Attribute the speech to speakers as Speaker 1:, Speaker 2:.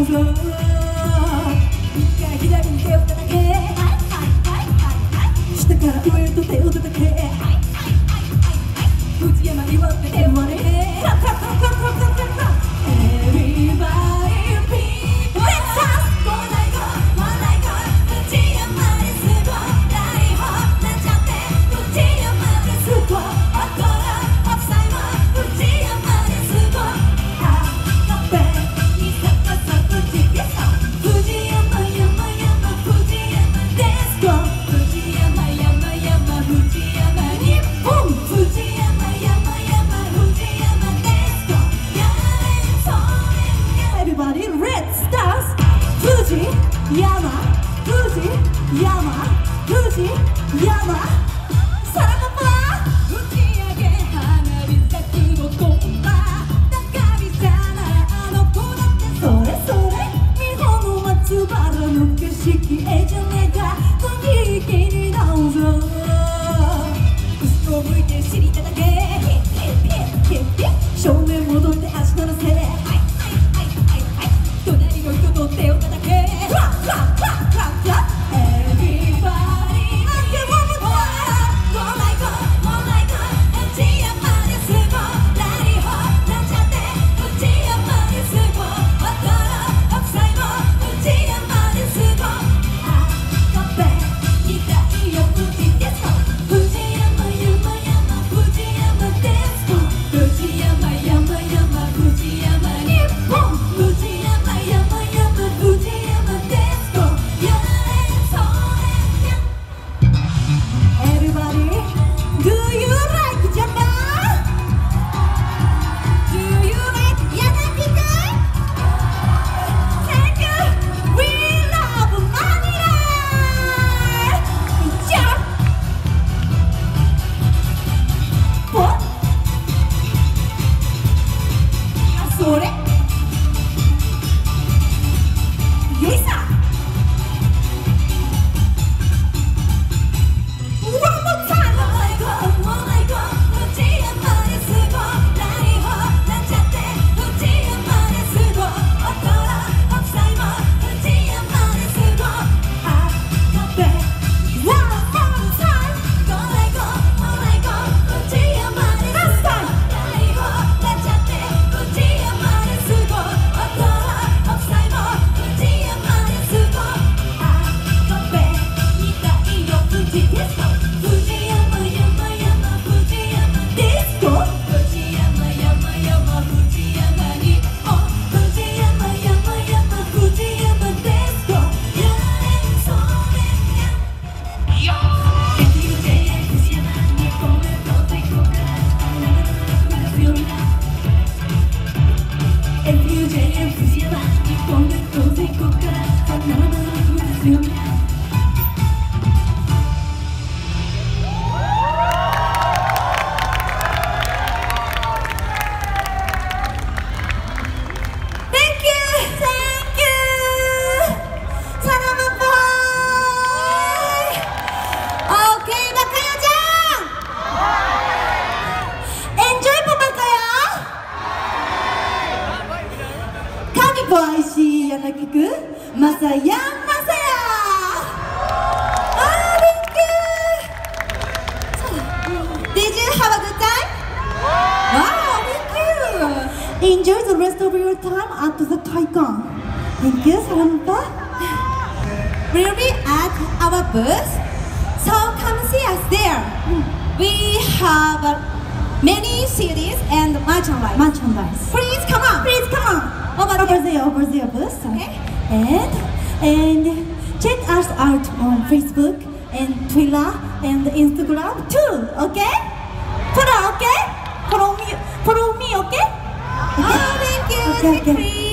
Speaker 1: ぞ。左に手を叩け、下から上へと手を叩け、藤山に割って手を割れ、正面戻って足ならせ、隣の人と手を叩け、YC 柳くまさやまさや。Thank you. Did you have a good time? Wow, thank you. Enjoy the rest of your time at the Taikan. Thank you, Sarampa. We'll be at our booth, so come see us there. We have many CDs and merchandise. Please come on. Please come on. Over there, booth. Okay. And check us out on Facebook and Twitter and Instagram too. Okay? Follow me. Okay?
Speaker 2: Oh, thank you.
Speaker 1: Okay.
Speaker 2: Please.